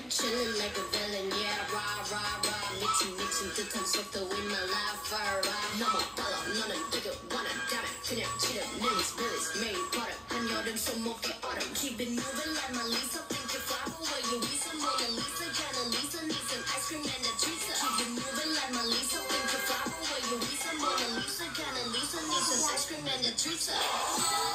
chillin' like a villain, yeah, rah, rah, rah. 미친 듯한 속도 in my life, 너무 빨라, 너는 되게 원한다면 그냥 지름, release, 매일 버릇. 한여름 손목에 얼음. Keep it moving like my Lisa. Think you fly, but where you Lisa, Mona Lisa, kinda Lisa, need some ice cream and a treat. Keep it moving like my Lisa. Think you fly, but where you Lisa, Mona Lisa, kinda Lisa, need some ice cream and a treat.